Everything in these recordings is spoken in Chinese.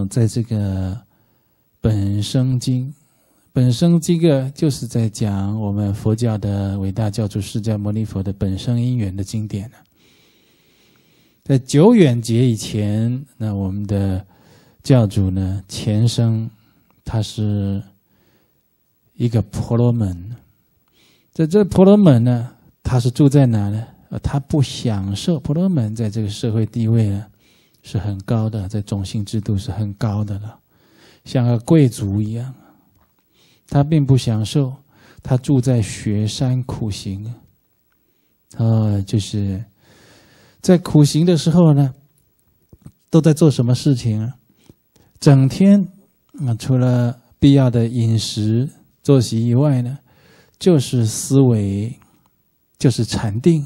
在这个本生经，本生经啊，就是在讲我们佛教的伟大教主释迦牟尼佛的本生因缘的经典啊。在久远劫以前，那我们的教主呢，前生他是一个婆罗门，在这婆罗门呢，他是住在哪呢？他不享受，婆罗门在这个社会地位呢是很高的，在种姓制度是很高的了，像个贵族一样。他并不享受，他住在雪山苦行就是在苦行的时候呢，都在做什么事情啊？整天除了必要的饮食作息以外呢，就是思维，就是禅定，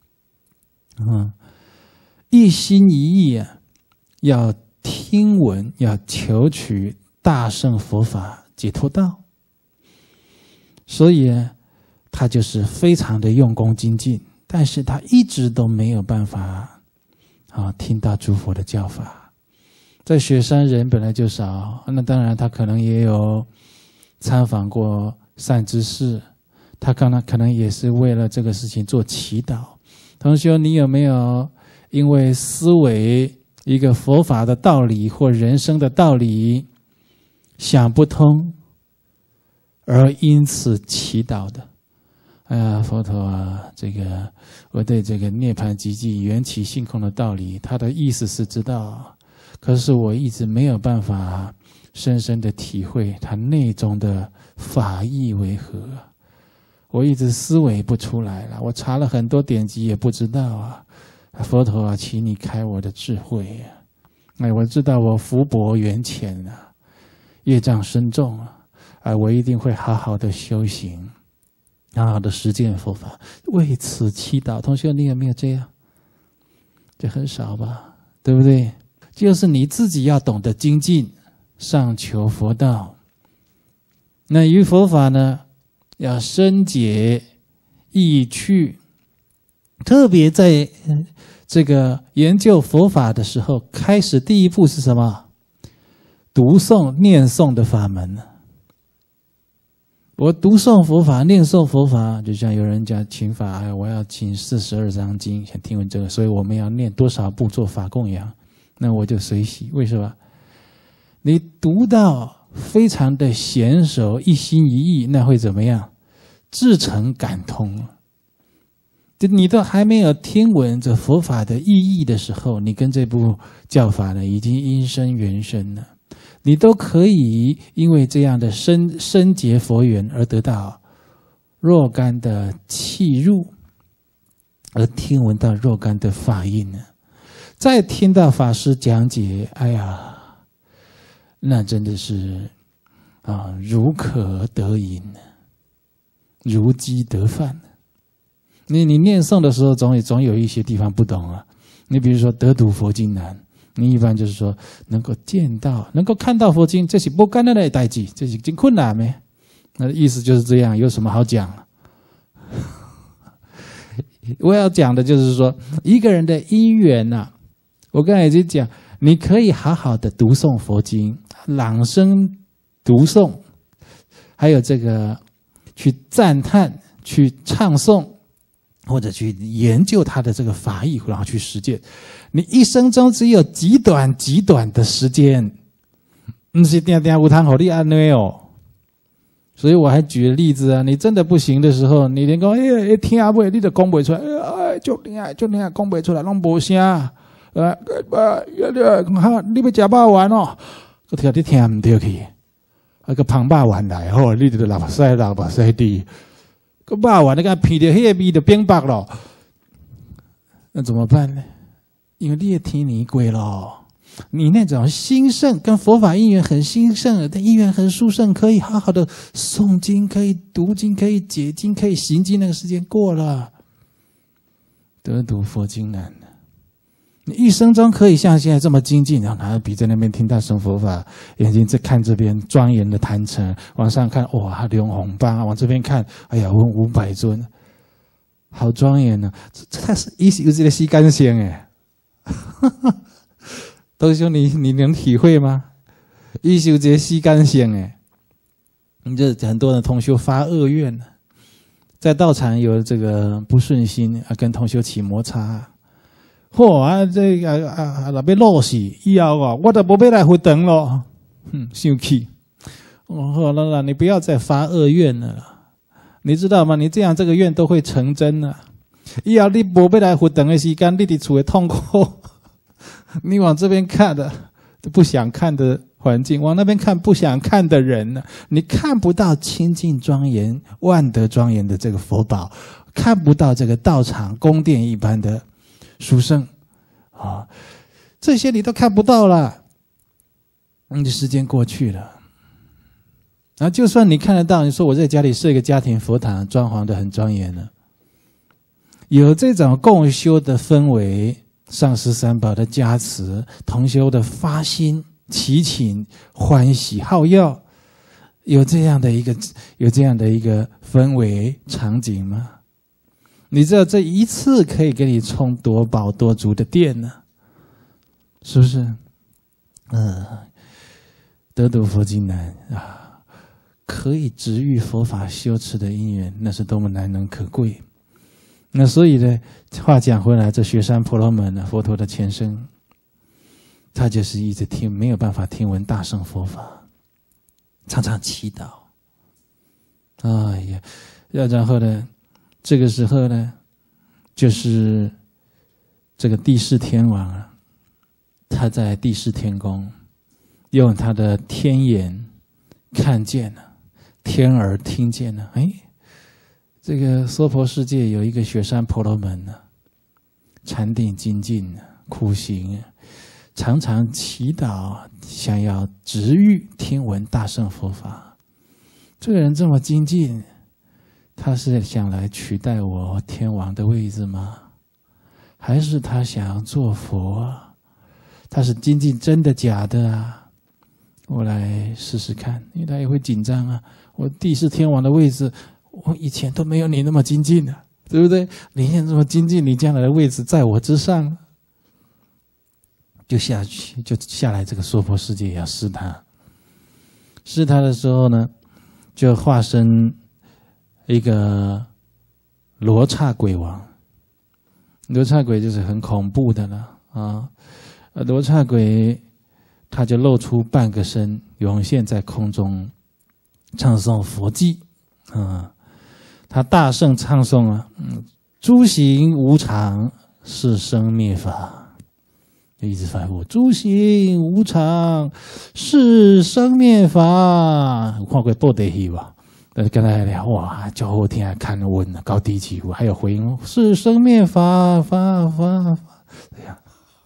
一心一意啊，要听闻，要求取大乘佛法解脱道。所以呢，他就是非常的用功精进，但是他一直都没有办法听到诸佛的教法。在雪山人本来就少，那当然他可能也有参访过善知识，他可能也是为了这个事情做祈祷。同学，你有没有因为思维一个佛法的道理或人生的道理想不通，而因此祈祷的？哎呀，佛陀啊，我对这个涅槃寂寂缘起性空的道理，它的意思是知道，可是我一直没有办法深深的体会它内中的法义为何，我一直思维不出来了。我查了很多典籍也不知道啊。佛陀啊，请你开我的智慧啊！我知道我福薄缘浅啊，业障深重啊，我一定会好好的修行，好好的实践佛法，为此祈祷。同学，你有没有这样？这很少吧，对不对？就是你自己要懂得精进，上求佛道。那于佛法呢，要深解意趣，特别在这个研究佛法的时候，开始第一步是什么？读诵、念诵的法门。我读诵佛法、念诵佛法，就像有人讲请法，我要请42章经，想听闻这个，所以我们要念多少部做法供养，那我就随喜。为什么？你读到非常的娴熟，一心一意，那会怎么样？至诚感通。你都还没有听闻这佛法的意义的时候，你跟这部教法呢已经因深缘深了，你都可以因为这样的深结佛缘而得到若干的契入，而听闻到若干的法印呢。再听到法师讲解，哎呀，那真的是如渴得饮，如饥得饭。你念诵的时候，总有一些地方不懂啊。你比如说得读佛经难，你一般就是说能够见到、能够看到佛经，这是不简单的代志，这是真困难没？那意思就是这样，有什么好讲？我要讲的就是说，一个人的因缘啊，我刚才已经讲，你可以好好的读诵佛经，朗声读诵，还有这个去赞叹、去唱诵。或者去研究他的这个法义，然后去实践。你一生中只有极短的时间，不是定有通给你安呢哦。所以我还举了例子啊，你真的不行的时候，你连讲听不，你就讲不出来，就厉害讲不出来，拢无声。你要吃饱丸哦，我听你听唔对去，个胖饱丸来吼，你就六塞地。个肉丸那个皮的那个味就变白了，那怎么办呢？因为你也听你过了，你那种兴盛跟佛法因缘很兴盛，但因缘很殊胜，可以好好的诵经，可以读经，可以解经，可以行经，那个时间过了，得读佛经难。你一生中可以像现在这么精进，然后哪有比在那边听大乘佛法，眼睛在看这边庄严的坛城，往上看哇龙红棒，往这边看，哎呀问500尊，好庄严呢！这是有这个时间性哎，都兄你能体会吗？ 伊修这时间性诶，你这很多人同修发恶愿了，在道场有这个不顺心啊，跟同修起摩擦。这个若要落死以后我就无要来回等咯。生气。好了，你不要再发恶愿了啦。你知道吗？你这样这个愿都会成真了。以后你无要来回等的时间，你伫厝的痛苦，你往这边看的不想看的环境，往那边看不想看的人呢，你看不到清净庄严、万德庄严的这个佛宝，看不到这个道场、宫殿一般的殊胜啊，这些你都看不到了。你的时间过去了，然后就算你看得到，你说我在家里设一个家庭佛堂，装潢的很庄严了，有这种共修的氛围，上师三宝的加持，同修的发心、祈请、欢喜、好药，有这样的一个氛围场景吗？你知道这一次可以给你充多宝多足的电呢，是不是？得度佛经难啊，可以直遇佛法修持的因缘，那是多么难能可贵。那所以呢，话讲回来，这雪山婆罗门呢，佛陀的前身，他就是一直听，没有办法听闻大乘佛法，常常祈祷。哎呀，然后呢，这个时候呢，就是这个帝释天王啊，他在帝释天宫，用他的天眼看见了，天耳听见了，这个娑婆世界有一个雪山婆罗门呢，禅定精进，苦行，常常祈祷，想要直遇听闻大乘佛法。这个人这么精进，他是想来取代我天王的位置吗？还是他想做佛啊？他是精进真的假的啊？我来试试看，因为他也会紧张啊。我帝释天王的位置，我以前都没有你那么精进啊，对不对？你现在这么精进，你将来的位置在我之上，就下去，就下来这个娑婆世界要试他。试他的时候呢，就化身一个罗刹鬼王。罗刹鬼就是很恐怖的了啊！罗刹鬼他就露出半个身，涌现在空中，唱诵佛偈啊！他大声唱诵啊，诸行无常，是生灭法，就一直反复。诸行无常，是生灭法。有看过布袋戏吧？跟他聊哇，就好听，看闻高低起伏，还有回音，是生灭法，法。这样，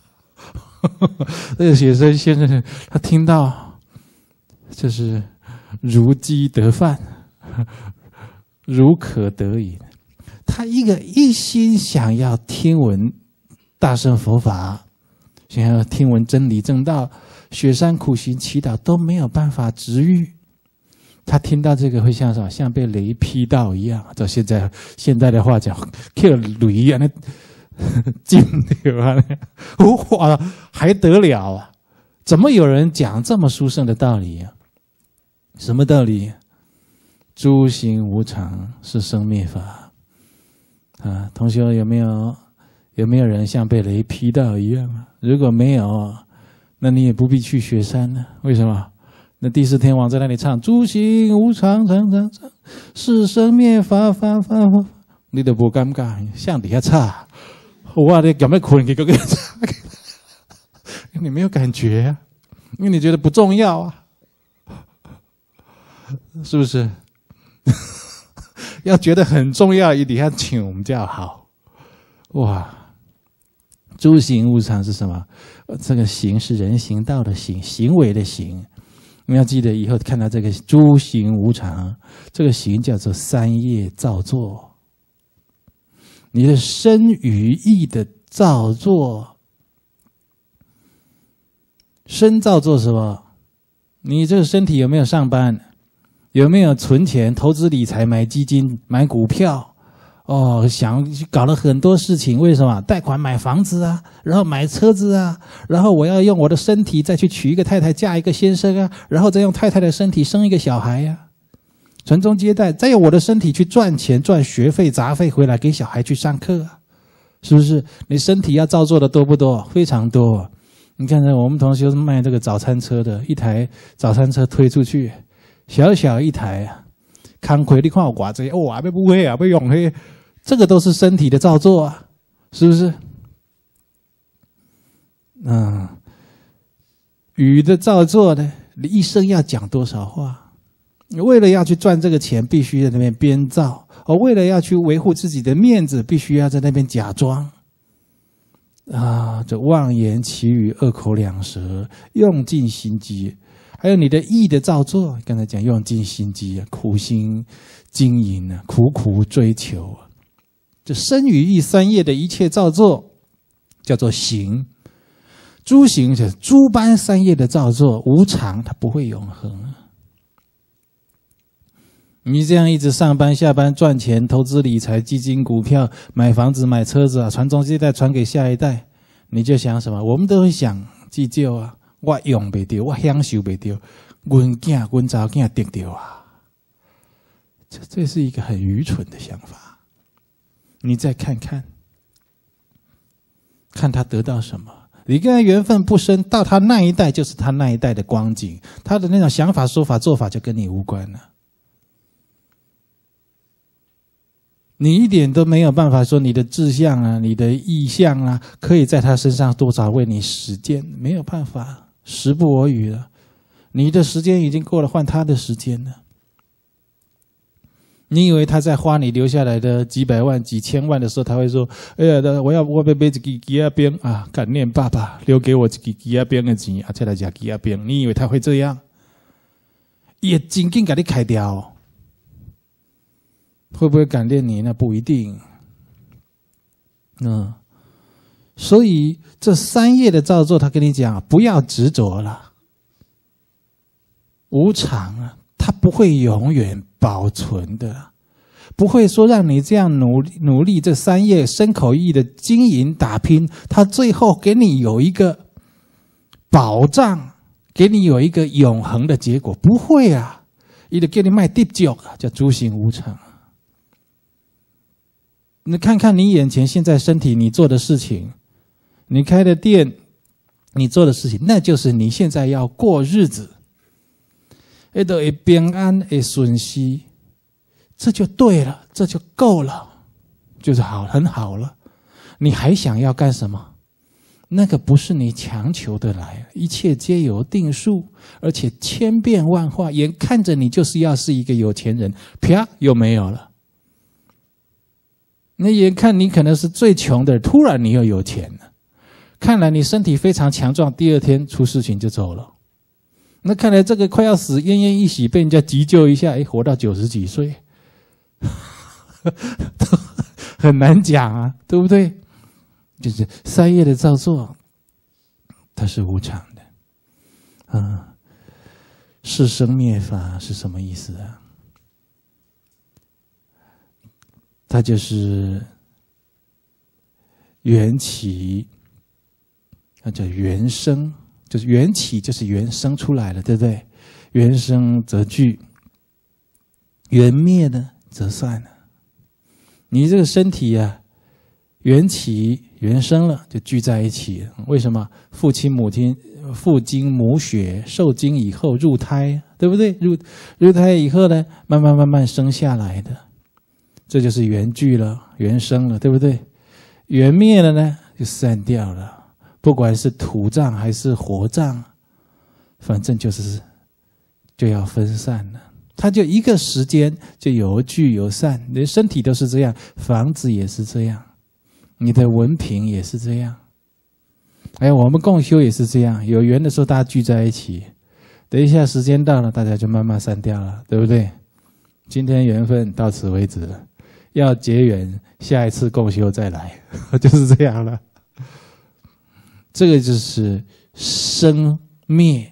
这个学生先生他听到，就是如饥得饭，如渴得饮。他一心想要听闻大乘佛法，想要听闻真理正道，雪山苦行祈祷都没有办法直遇。他听到这个会像什么？像被雷劈到一样。照现代的话讲，叫雷啊，那惊掉啊！哇，还得了啊？怎么有人讲这么殊胜的道理啊？什么道理？诸行无常，是生灭法啊！同学有没有人像被雷劈到一样啊？如果没有，那你也不必去雪山呢。为什么？那帝释天王在那里唱诸行无常，常，是生灭法，法，你都不尴尬，向底下插，哇，你有没有困？给插，你没有感觉啊，因为你觉得不重要啊，是不是？要觉得很重要，一定要请我们叫好。哇，诸行无常是什么？这个行是人行道的行，行为的行。你要记得以后看到这个诸行无常，这个行叫做三业造作。你的身语意的造作，身造作什么？你这个身体有没有上班？有没有存钱、投资理财、买基金、买股票想搞了很多事情，为什么？贷款买房子啊，然后买车子啊，然后我要用我的身体再去娶一个太太，嫁一个先生啊，然后再用太太的身体生一个小孩呀，传宗接代，再用我的身体去赚钱赚学费杂费回来给小孩去上课啊，是不是？你身体要照做的多不多？非常多。你看我们同学是卖这个早餐车的，一台早餐车推出去，小小一台啊，康亏你看我挂这哇，要不会啊，要用黑。这个都是身体的造作啊，是不是？语的造作呢？你一生要讲多少话？为了要去赚这个钱，必须在那边编造；为了要去维护自己的面子，必须要在那边假装。这妄言其语，恶口两舌，用尽心机。还有你的意的造作，刚才讲用尽心机啊，苦心经营啊，苦苦追求啊。这身语意三业的一切造作，叫做行。诸行就是诸般三业的造作，无常，它不会永恒。你这样一直上班下班赚钱，投资理财、基金、股票、买房子、买车子啊，传宗接代，传给下一代，你就想什么？我们都会想计较啊，我用不到，我享受不到，阮囝、阮查某囝得到啊。这是一个很愚蠢的想法。你再看看，看他得到什么？你跟他缘分不深，到他那一代就是他那一代的光景，他的那种想法、说法、做法就跟你无关了。你一点都没有办法说你的志向啊、你的意向啊，可以在他身上多少为你实践，没有办法，时不我与了。你的时间已经过了，换他的时间了。你以为他在花你留下来的几百万、几千万的时候，他会说：“哎呀，我要买一支鸡鸭饼啊，感念爸爸留给我一支鸡鸭饼的钱啊，再来吃鸡鸭饼。”你以为他会这样？也紧紧给你开掉，会不会感念你？那不一定。所以这三业的造作，他跟你讲，不要执着了，无常啊，它不会永远保存的，不会说让你这样努力这三业身口意的经营打拼，它最后给你有一个保障，给你有一个永恒的结果，不会啊！他就给你卖地脚啊，叫诸行无常。你看看你眼前现在身体，你做的事情，你开的店，你做的事情，那就是你现在要过日子。都会平安，会顺息，这就对了，这就够了，就是很好了。你还想要干什么？那个不是你强求的来，一切皆有定数，而且千变万化，眼看着你就是要是一个有钱人，啪又没有了。那眼看你可能是最穷的，突然你又有钱了。看来你身体非常强壮，第二天出事情就走了。那看来这个快要死，奄奄一息，被人家急救一下，活到90几岁，很难讲啊，对不对？就是三业的造作，它是无常的。是生灭法是什么意思啊？它就是缘起，那叫缘生。就是缘起，就是缘生出来了，对不对？缘生则聚，缘灭呢则散了。你这个身体啊，缘起缘生了，就聚在一起了。为什么？父亲母亲父精母血，受精以后入胎，对不对？入胎以后呢，慢慢生下来的，这就是缘聚了，缘生了，对不对？缘灭了呢，就散掉了。不管是土葬还是火葬，反正就要分散了。它就一个时间就有聚有散，你的身体都是这样，房子也是这样，你的文凭也是这样。我们共修也是这样，有缘的时候大家聚在一起，等一下时间到了，大家就慢慢散掉了，对不对？今天缘分到此为止了，要结缘，下一次共修再来，就是这样了。这个就是生灭，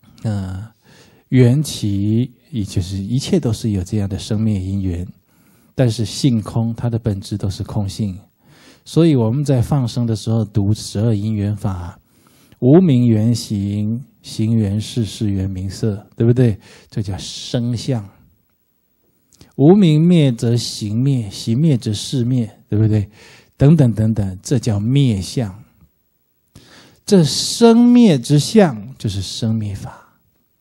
缘起，也就是一切都是有这样的生灭因缘。 但是性空，它的本质都是空性。所以我们在放生的时候读12因缘法，无名缘行，行缘事，事缘名色，对不对？这叫生相。无名灭则行灭，行灭则事灭，对不对？等等等等，这叫灭相。这生灭之相就是生灭法。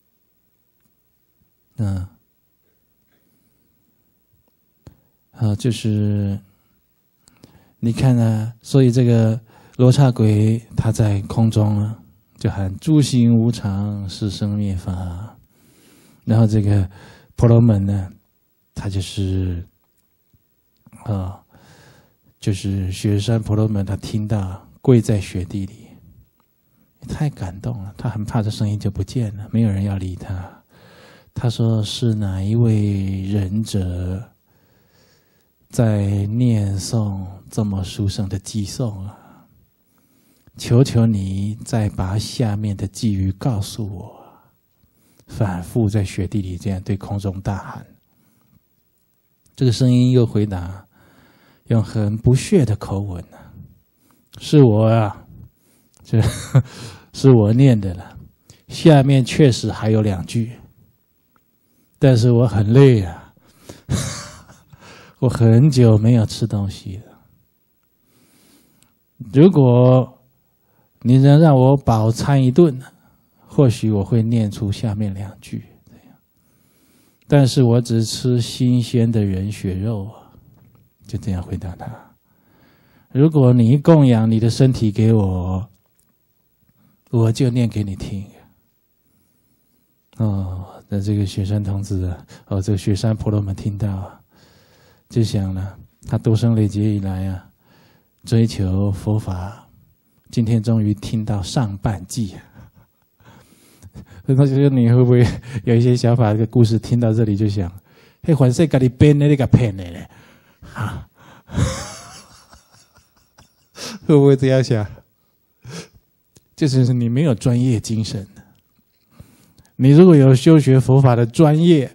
就是你看啊，所以这个罗刹鬼他在空中啊，就喊诸行无常，是生灭法。然后这个婆罗门呢，他就是就是雪山婆罗门，他听到跪在雪地里，太感动了，他很怕这声音就不见了，没有人要理他。他说：“是哪一位仁者在念诵这么殊胜的偈颂啊？求求你再把下面的偈语告诉我。”反复在雪地里这样对空中大喊。这个声音又回答，用很不屑的口吻啊：“是我啊，是我念的了。下面确实还有2句，但是我很累啊，我很久没有吃东西了。如果你能让我饱餐一顿，或许我会念出下面2句。但是我只吃新鲜的人血肉啊。”就这样回答他。如果你供养你的身体给我，我就念给你听。那这个雪山童子啊，这个雪山婆罗门听到啊，就想了，他多生累劫以来啊，追求佛法，今天终于听到上半季。那就是你会不会有一些想法？这个故事听到这里就想，嘿，凡世给你编的那个骗的嘞，会不会这样想？就是你没有专业精神。你如果有修学佛法的专业，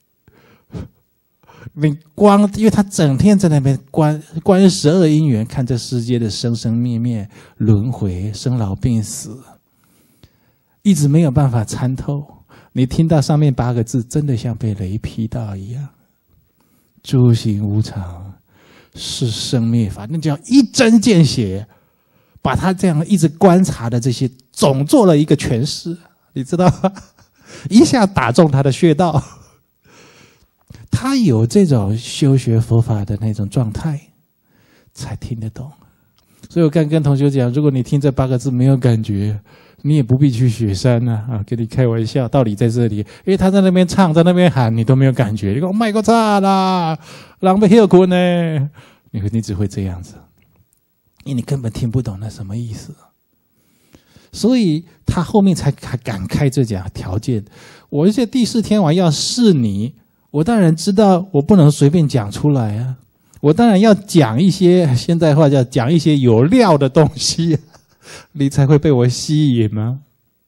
你光因为他整天在那边观12因缘，看这世界的生生灭灭、轮回、生老病死，一直没有办法参透。你听到上面8个字，真的像被雷劈到一样。诸行无常，是生灭法，那叫一针见血，把他这样一直观察的这些总做了一个诠释，你知道吗？一下打中他的穴道。他有这种修学佛法的那种状态，才听得懂。所以我刚跟同学讲，如果你听这8个字没有感觉，你也不必去雪山啊！跟你开玩笑，道理在这里。因为他在那边唱，在那边喊，你都没有感觉。你说卖个差啦，狼狈休困呢？你只会这样子，因为你根本听不懂那什么意思。所以他后面才敢开这讲条件。我这第4天王要试你，我当然知道我不能随便讲出来啊，我当然要讲一些，现在话叫讲一些有料的东西，你才会被我吸引吗？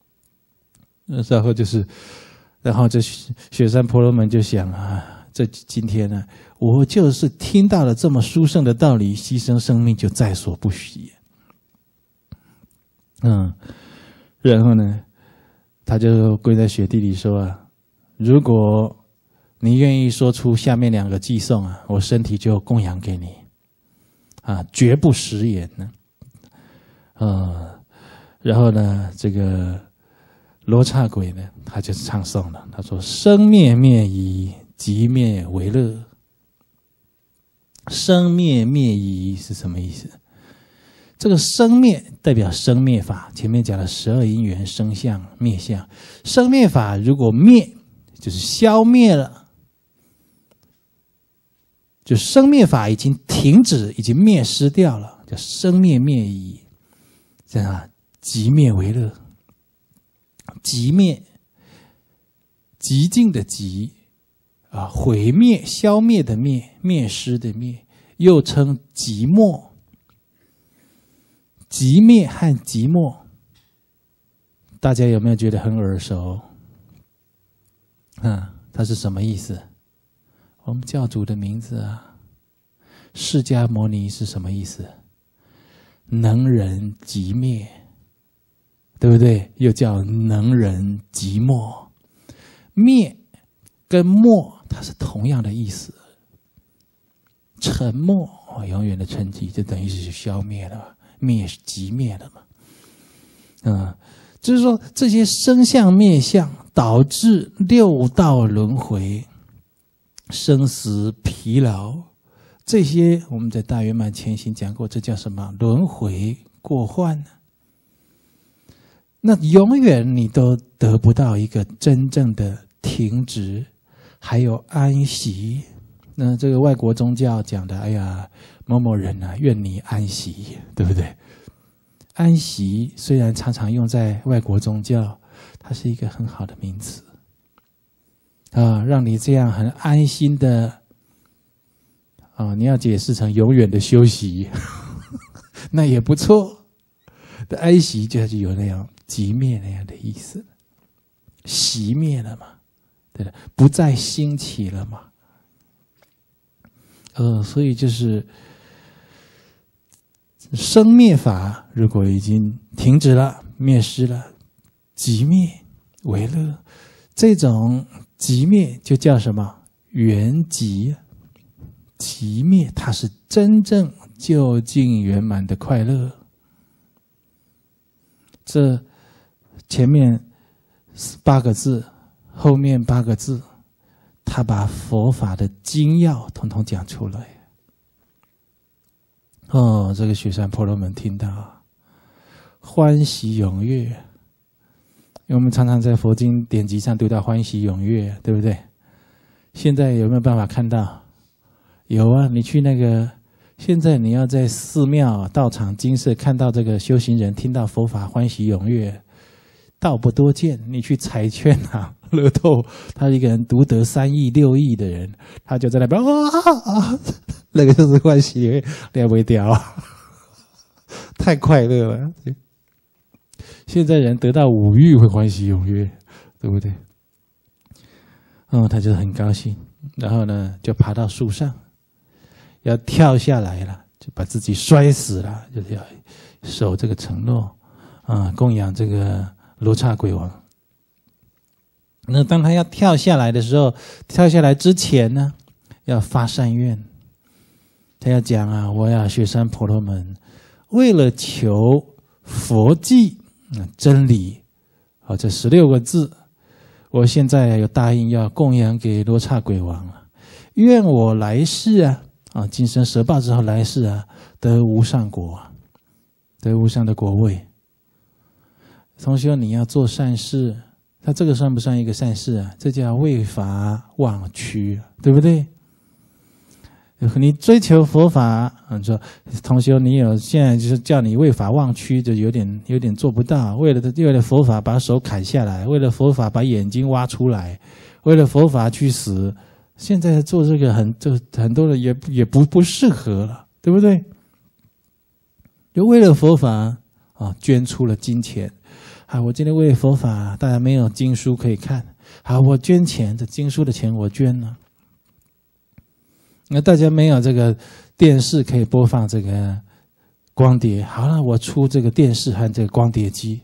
然后这雪山婆罗门就想啊，这今天呢，我就是听到了这么殊胜的道理，牺牲生命就在所不惜。然后呢，他就跪在雪地里说啊，如果你愿意说出下面2个偈颂啊，我身体就供养给你，绝不食言呢。然后呢，这个罗刹鬼呢，他就唱诵了，他说：“生灭灭已，即灭为乐。”生灭灭已是什么意思？这个生灭代表生灭法，前面讲了12因缘，生相、灭相。生灭法如果灭，就是消灭了，就生灭法已经停止，已经灭失掉了，叫生灭灭已。这样啊，即灭为乐。即灭，极尽的极啊，毁灭、消灭的灭，灭失的灭，又称寂寞。寂灭和寂寞，大家有没有觉得很耳熟？它是什么意思？我们教主的名字啊， 释迦牟尼是什么意思？能人寂灭，对不对？又叫能人寂寞。灭跟默它是同样的意思。沉默永远的沉寂，就等于是消灭了，灭是寂灭了嘛。就是说这些生相灭相导致六道轮回、生死疲劳，这些我们在大圆满前行讲过，这叫什么？轮回过患呢？那永远你都得不到一个真正的停止，还有安息。那这个外国宗教讲的，哎呀，某某人啊，愿你安息，对不对？安息虽然常常用在外国宗教，它是一个很好的名词啊，让你这样很安心的啊，你要解释成永远的休息，那也不错。的安息就是有那样寂灭那样的意思，熄灭了嘛，对的，不再兴起了嘛。所以就是生灭法如果已经停止了、灭失了，寂灭为乐，这种寂灭就叫什么？圆寂。寂灭它是真正究竟圆满的快乐。这前面8个字，后面8个字，他把佛法的精要统统讲出来。这个雪山婆罗门听到欢喜踊跃，因为我们常常在佛经典籍上读到欢喜踊跃，对不对？现在有没有办法看到？有啊，你去那个，现在你要在寺庙、道场、精舍看到这个修行人听到佛法欢喜踊跃，道不多见。你去彩券啊、乐透，他一个人独得3亿、6亿的人，他就在那边那个就是欢喜踊跃，了不掉，太快乐了。现在人得到5欲会欢喜踊跃，对不对？他就很高兴，然后呢，就爬到树上。要跳下来了，就把自己摔死了，就是要守这个承诺供养这个罗刹鬼王。那当他要跳下来的时候，跳下来之前呢，要发善愿。他要讲啊，我要雪山婆罗门，为了求佛迹真理这16个字，我现在有答应要供养给罗刹鬼王了。愿我来世今生舍报之后来世得无上果，得无上的果位。同学，你要做善事，他这个算不算一个善事这叫为法忘躯，对不对？你追求佛法，说同学，你有现在就是叫你为法忘躯，就有点做不到。为了佛法把手砍下来，为了佛法把眼睛挖出来，为了佛法去死。现在做这个很多人也不适合了，对不对？就为了佛法捐出了金钱。我今天为了佛法，大家没有经书可以看，我捐钱，这经书的钱我捐了。那大家没有这个电视可以播放这个光碟，好了，我出这个电视和这个光碟机。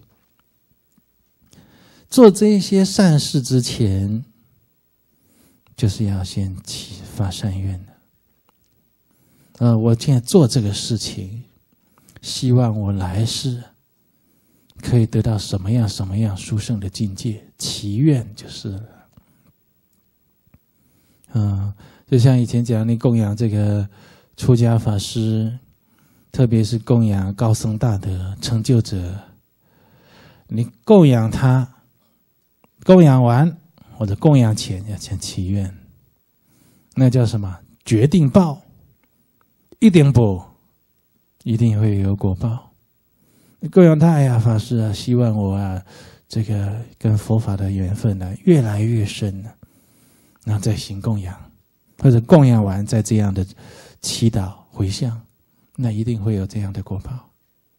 做这些善事之前，就是要先发善愿的。我现在做这个事情，希望我来世可以得到什么样殊胜的境界，祈愿就是了。就像以前讲，你供养这个出家法师，特别是供养高僧大德成就者，你供养他，供养完或者供养前要先祈愿，那叫什么？决定报，一定不，一定会有果报。供养他，哎呀，法师希望我这个跟佛法的缘分越来越深然后再行供养，或者供养完再这样的祈祷回向，那一定会有这样的果报。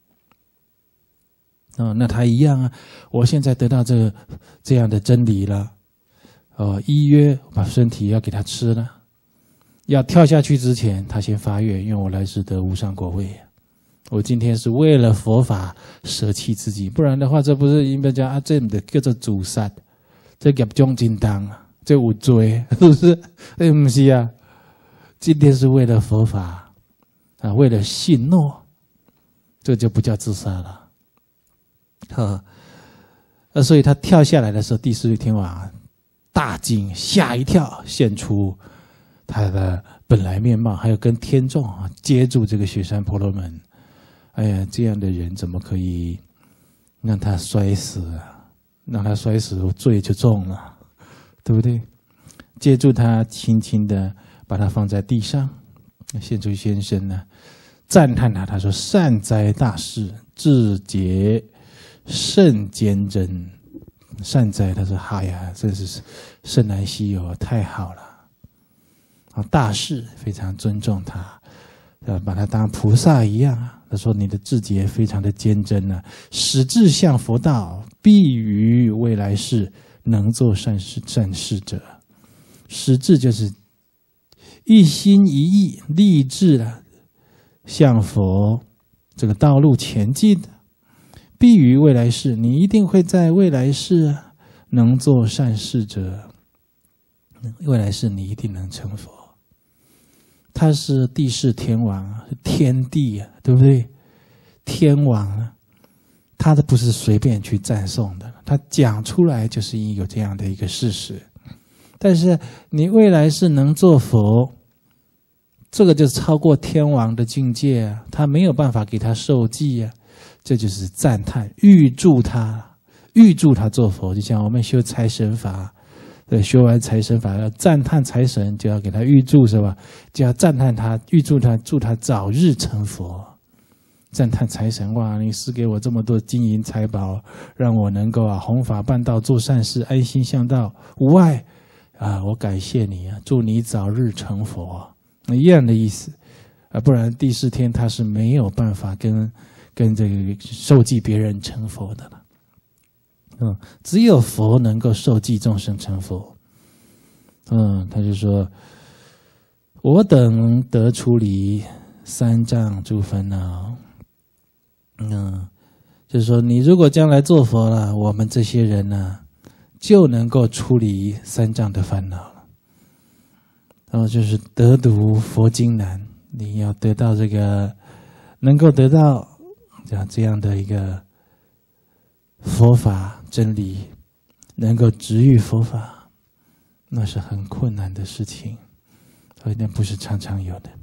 那他一样我现在得到这样的真理了，依约把身体要给他吃了， 要跳下去之前，他先发愿，愿我来世得无上果位。我今天是为了佛法舍弃自己，不然的话，这不是应该讲啊？这的叫做自杀，这业障真重啊，这有罪，是不是？不是啊，今天是为了佛法啊，为了信诺，这就不叫自杀了。所以他跳下来的时候，第四位天王大惊，吓一跳，现出他的本来面貌，还有跟天众接住这个雪山婆罗门。哎呀，这样的人怎么可以让他摔死啊？让他摔死，罪就重了，对不对？接住他，轻轻的把他放在地上。现出先生呢，赞叹他，他说：“善哉大士，智节甚坚贞。”善哉，他说：“哎呀，真是甚难稀有，太好了。”大士非常尊重他，把他当菩萨一样。他说：“你的智节非常的坚贞啊，使志向佛道，必于未来世能做善事者。使志就是一心一意立志了，向佛这个道路前进的。必于未来世，你一定会在未来世能做善事者。未来世你一定能成佛。”他是地释天王，是天帝啊，对不对？天王啊，他不是随便去赞颂的，他讲出来就是有这样的一个事实。但是你未来是能做佛，这个就超过天王的境界啊，他没有办法给他受记啊，这就是赞叹，预祝他做佛，就像我们修财神法。对，修完财神法要赞叹财神，就要给他预祝，是吧？就要赞叹他，预祝他，祝他早日成佛。赞叹财神，哇，你施给我这么多金银财宝，让我能够弘法办道，做善事，安心向道，无碍啊！我感谢你啊，祝你早日成佛，一样的意思啊。不然第四天他是没有办法跟这个受记别人成佛的了。只有佛能够受记众生成佛。他就说：“我等得出离三障诸烦恼。”就是说，你如果将来做佛了，我们这些人呢，就能够出离三障的烦恼了。然后就是得读佛经难，你要得到这个，能够得到这样的一个佛法真理，能够直遇佛法，那是很困难的事情，而且不是常常有的。